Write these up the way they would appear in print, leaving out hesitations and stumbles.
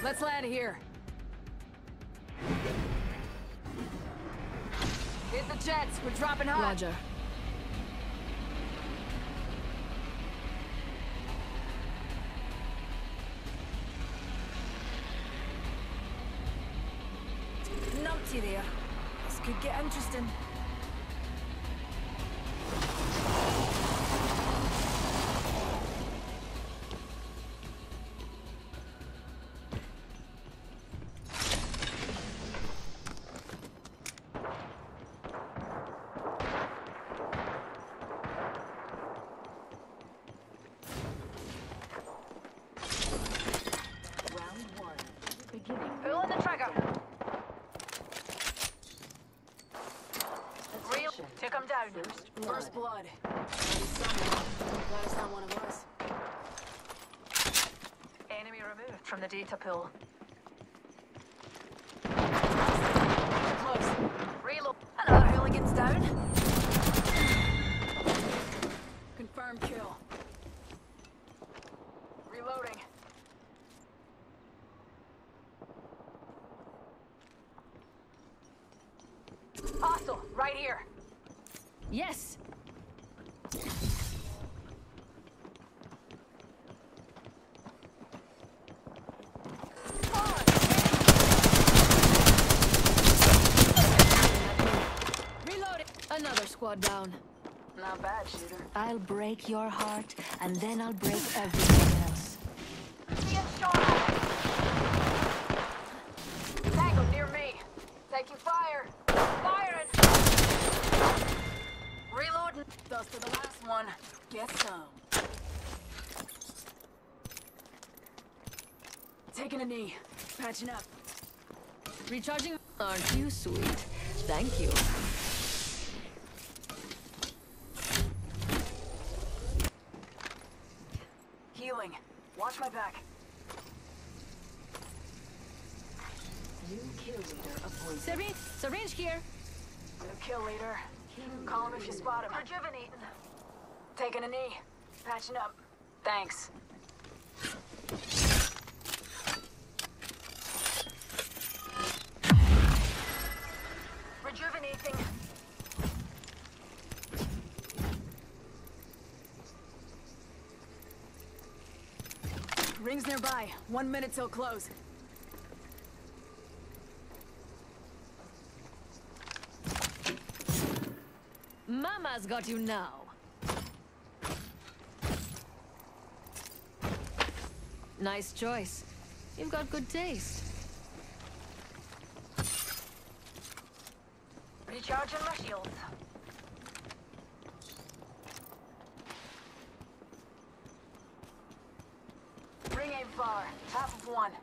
Let's land here. Hit the jets. We're dropping hot. Roger. Numpty there. This could get interesting. Pull the trigger. Real. Took him down. First blood. Glad it's not one of us. Enemy removed from the data pool. Close. Reload. Another hooligan's down. Confirmed kill. Reloading. Hostile, right here. Yes! Reloading! Another squad down. Not bad, shooter. I'll break your heart, and then I'll break everything else. Being shot at. Tango near me. Taking fire. Firing. Reloading. Dust to the last one. Get some. Taking a knee. Patching up. Recharging. Aren't you sweet? Thank you. Healing. Watch my back. New kill leader appointed. Syringe here. New kill leader. Call him if you spot him. Rejuvenating. Taking a knee. Patching up. Thanks. Rejuvenating. Rings nearby. 1 minute till close. Mama's got you now. Nice choice. You've got good taste. Recharging my shields. Ring aim far. Half of one.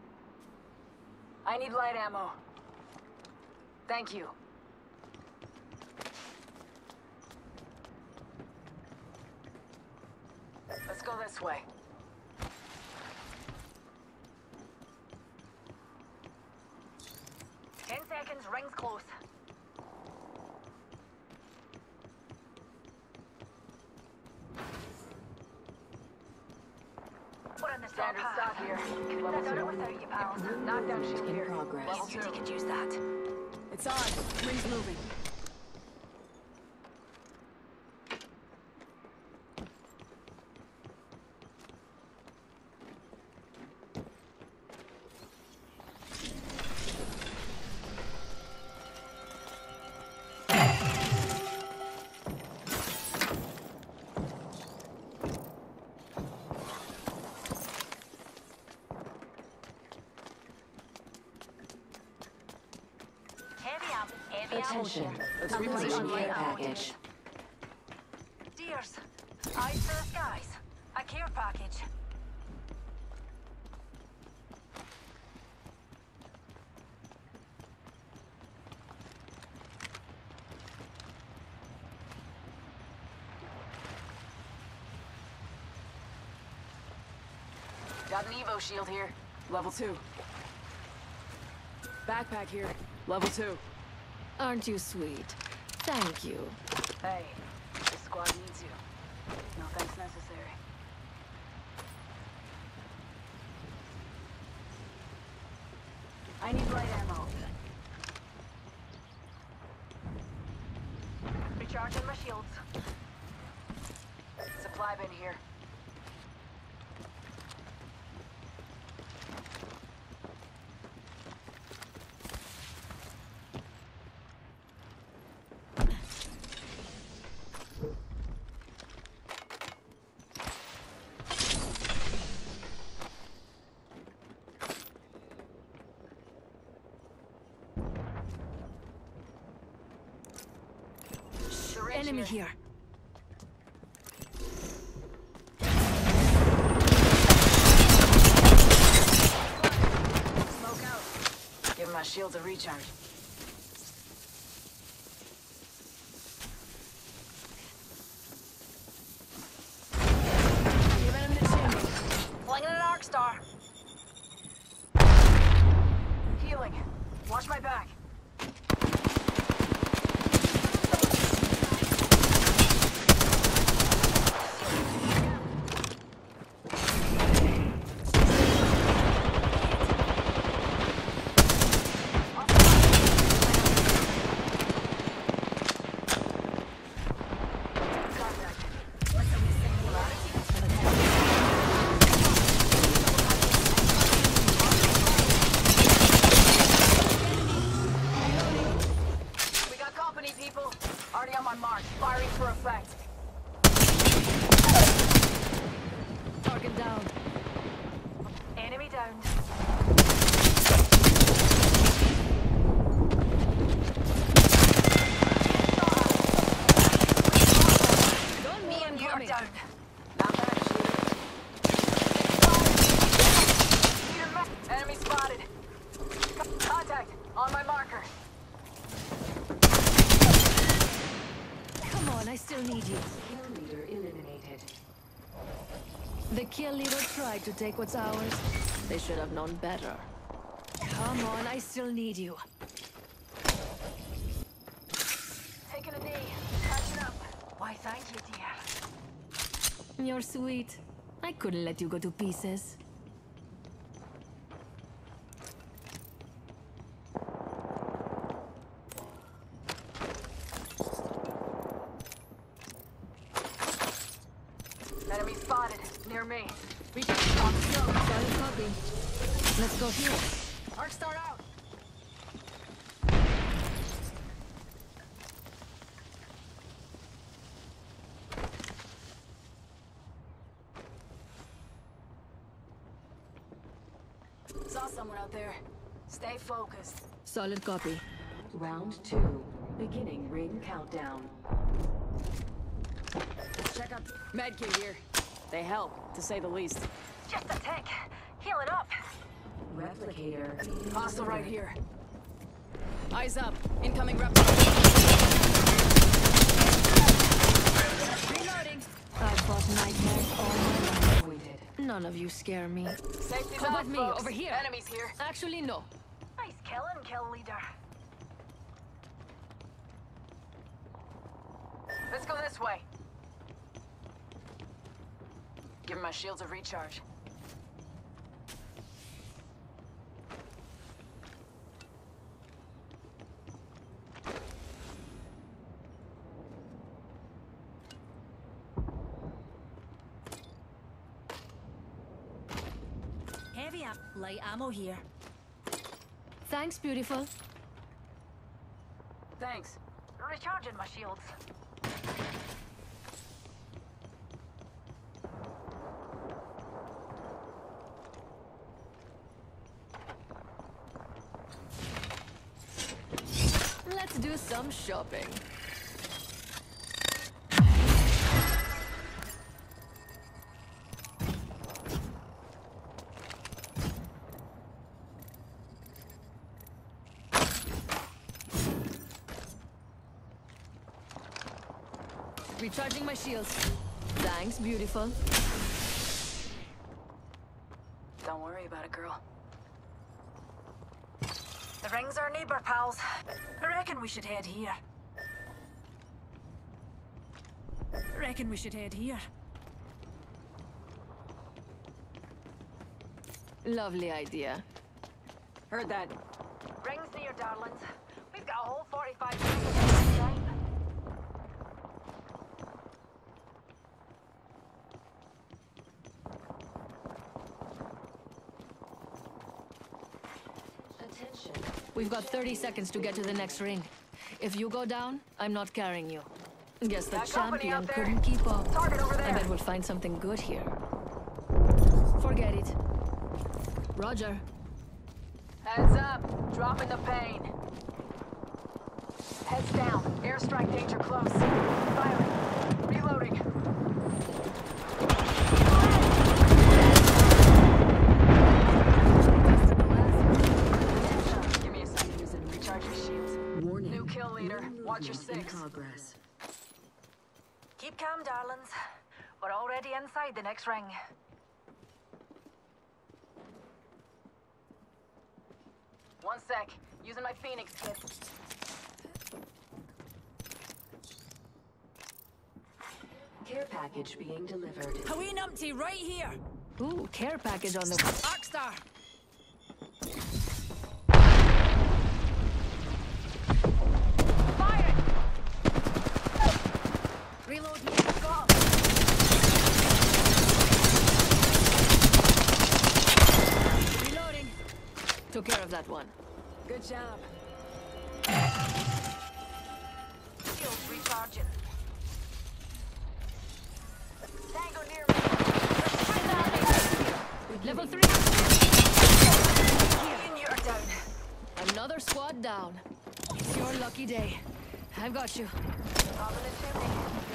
I need light ammo. Thank you. Let's go this way. Ten seconds, rings close. We're in the Standard stock here. Couldn't Level have done it 2. without you, pals. Knockdown shield In here. progress. Level 2. You could use that. It's on. Rings moving. Heavy Attention. ammo. Let's I'm reposition positioning care ammo. package. Deers. Eyes to the skies. A care package. Got an Evo shield here. Level 2. Backpack here. Level 2. Aren't you sweet? Thank you. Hey, this squad needs you. No thanks necessary. I need light ammo. Recharging my shields. Supply bin here. Enemy here. Smoke out. Give my shields a recharge. Giving him the chimney. Flinging an arc star. Healing. Watch my back. We got company, people. Already on my mark. Firing for effect. Target down. Enemy downed. Don't Me move, I'm and you are coming. down. Not bad, shooter. Enemy spotted. Contact. On my marker. Come on, I still need you. Kill leader eliminated. The kill leader tried to take what's ours. They should have known better. Come on, I still need you. Taking a knee. Catching up. Why, thank you, dear. You're sweet. I couldn't let you go to pieces. Enemy spotted. Near me. Reach out. Solid copy. Let's go here. Arc start out. Saw someone out there. Stay focused. Solid copy. Round 2. Beginning ring countdown. Check out medkit here. They help, to say the least. Just a tick. Healing up. Replicator. Hostile right here. Eyes up. Incoming rep. Reloading. I've fought nightmares all my life. Appointed. None of you scare me. Safety's Come up, with me, folks. over here. Enemies here. Actually, no. Nice killing, kill leader. Let's go this way. Give my shields a recharge. Heavy up. Light ammo here. Thanks, beautiful. Thanks. Recharging my shields. Let's do some shopping. Recharging my shields. Thanks, beautiful. Don't worry about it, girl. The ring's our neighbor, pals. I reckon we should head here. Reckon we should head here. Lovely idea. Heard that. Rings near, darlings. We've got a whole 45 minutes of time. Attention. We've got 30 seconds to get to the next ring. If you go down, I'm not carrying you. Guess the Got company champion out there. couldn't keep up. Target over I there. bet we'll find something good here. Forget it. Roger. Heads up. Dropping the pain. Heads down. Airstrike danger close. Firing. Reloading. Give me a second. Recharge your shields. Warning. New kill leader. Watch your Movement in six. progress. Keep calm, darlings. We're already inside the next ring. One sec. Using my Phoenix kit. Care package being delivered. A wee numpty right here. Ooh, care package on the... Arcstar. Fire it! Reload. Go! Reloading. Took care of that one. Good job. Shields recharging. Tango near me. Level 3. And you're down. Another squad down. It's your lucky day. I've got you. Top of the chimney.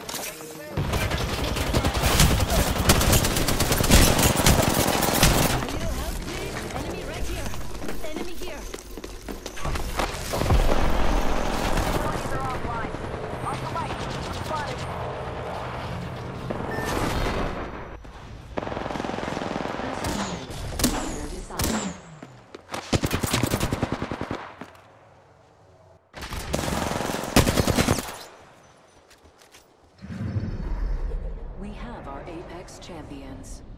A little help, please? Enemy right here. Enemy here. Bodies are offline. Off the way. Spotted. Leader decided. We have our Apex champions.